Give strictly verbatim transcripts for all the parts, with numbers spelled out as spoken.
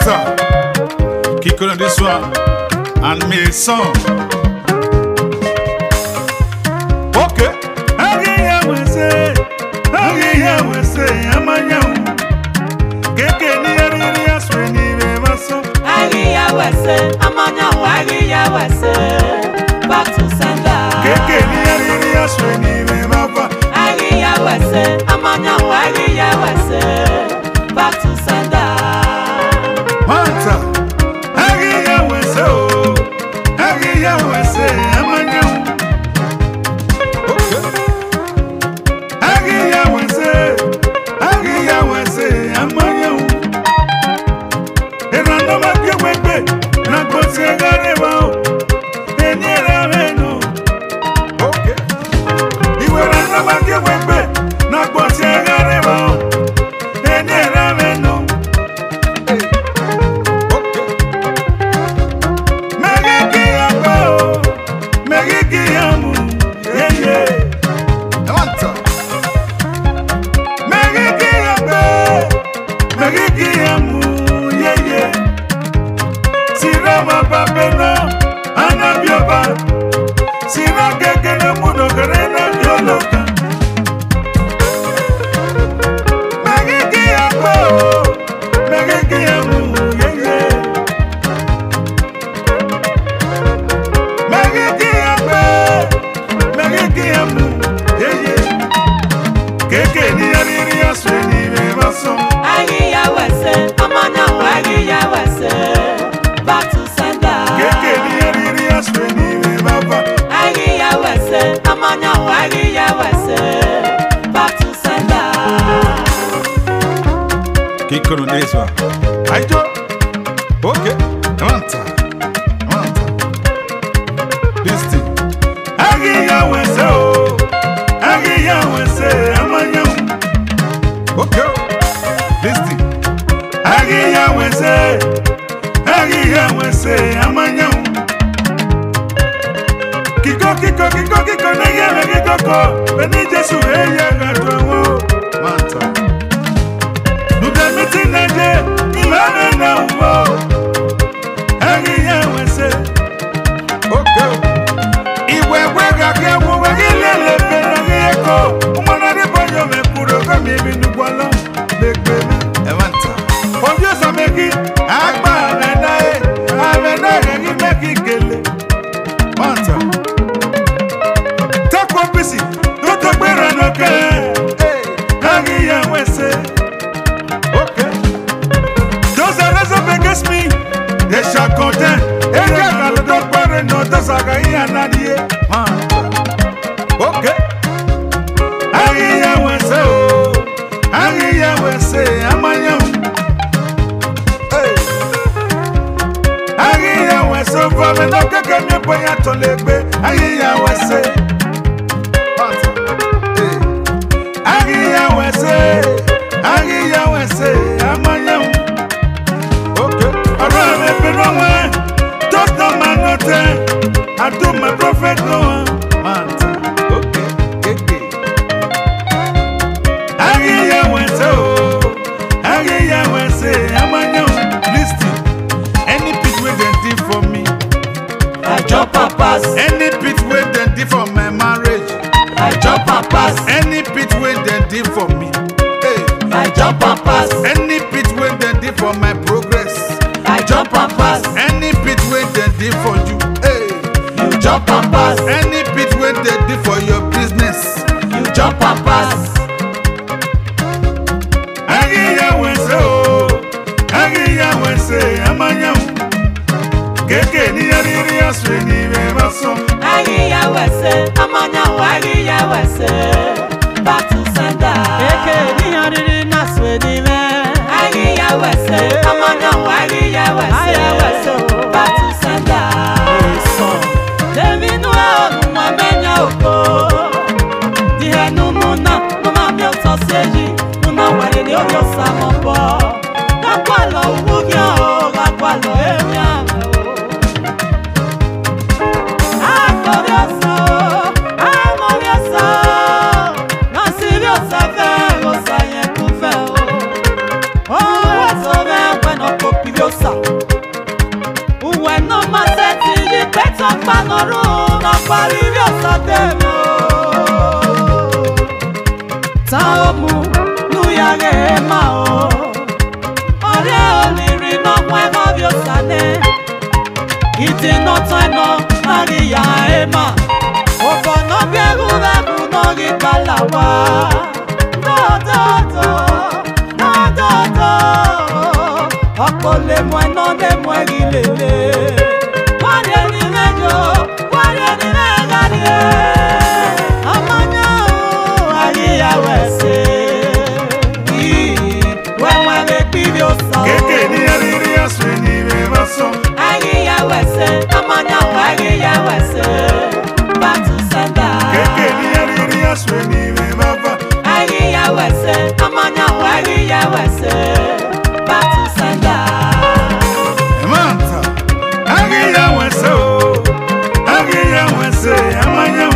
Manta, Kiko on this one, and Maysong. Okay. Agiya wese, agiya wese, amanya. Keke ni yari yaswe ni bebaso. Agiya wese, amanya, agiya wese. Back to sender. Keke ni yari yaswe ni bebaba. Agiya wese, amanya, agiya wese. Back to sender. Manta, agiya wese o, agiya wese, amanya. Kiko on this one. I do. Okay. Manta, Manta. Listen. Agiya wese o, agiya wese, amanya. Okay. Listen. Agiya wese, agiya wese, amanya. Kiko, Kiko, Kiko, Kiko, na yele Kiko, beni Jesu eya gadwo. Manta. Imane na umo, agiya wese. Okay. Iwe wega ke wo wegile le pera yeko. Umana de bonyo me puro ka mi bi nukwala begbe. E Manta. Onjo sa meki agba na na e, ame na gi meki gele. Manta. Takwa pisi, to to gbera no ke. Agiya wese. Me, they shall content. And they got a dog by no Tasaga and Nadia. Okay. I will say, I will say, I'm a young. I will so far and not get me by a toilet. I will say, I will say, I will say, I'm a young. I do my prophet no Manta. Okay. Okay. Agiya wese o, agiya wese, amanya. Listen. Any pit where they did for me, I jump and pass. any pit where they did for my marriage, I jump and pass. any pit where they did for me, hey. I jump and pass. Any pit where they did for my progress, I jump and pass. any pit where they did for you, hey. You jump and pass. Any pit where they did for your business, You jump and pass. Agiya wese o, agiya wese, amanya. Keke ni yari yaswe ni bebaso. Agiya wese, amanya, agiya wese. Back to sender. Keke ni yari naswe ni me. Agiya wese, amanya, agiya wese. Back to sender. Maysong. Demi no e no amenya oko. Di henu muna, mama mi o to seji. Muna wale ni o yo samopo. Gakwalo ugugya o, gakwalo emya. Amorioso, amorioso. no panoro no parivio satemo Taomu nuyage mao Ore oliri no mwego vio sane Iti no taino Maria ema Ofo no biegu vegu no gipalawa Do do do Do do do Okole mwe no de mwe gilele Wale ni mejo Wale ni megalie Amanya o Agia wese We mwe pibio sa Keke ni aliri aswe ni bebaso Agia wese Amanya o Agia wese Batu senda Keke ni aliri aswe ni bebaba Agia wese Amanya o Agia wese Batu senda Manta Agia wese o Agia wese amanya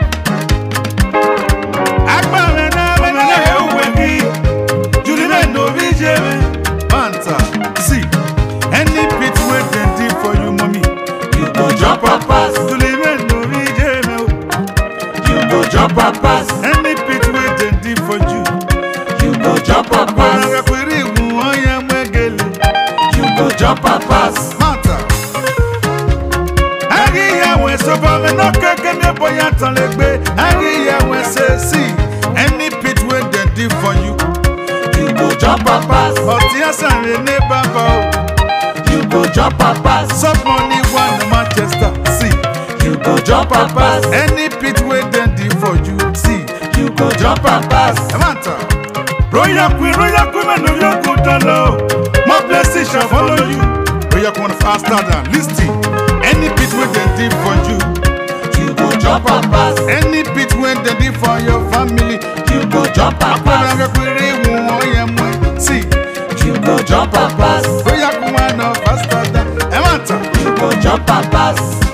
Akba mena mena ewegi Julime no bijeme Manta see any pit wey dem dig for you mommy You go jump and pass Julime no bijeme You go jump and pass any pit wey dem dig for you You go jump and pass Onaga kwiri mu oya mwegele You go jump and pass Manta Agia wese Bame no keke ne boya talegbe Agia wese see any pit wey dem dig for you You go jump and pass Oti asanre ne baba o You go jump and pass Sub money one Manchester see You go jump and pass any pit wey dem dig for you see You go jump and pass Manta Royal Queen Royal Queen man no you go down low More blessings shall follow you Royal Queen faster than listing any pit wey dem dig for you You go jump and pass any pit wey dem dig for your family You go jump and pass Onaga kwiri mu oya mwe see You go jump and pass Royal Queen no faster than Manta You go jump and pass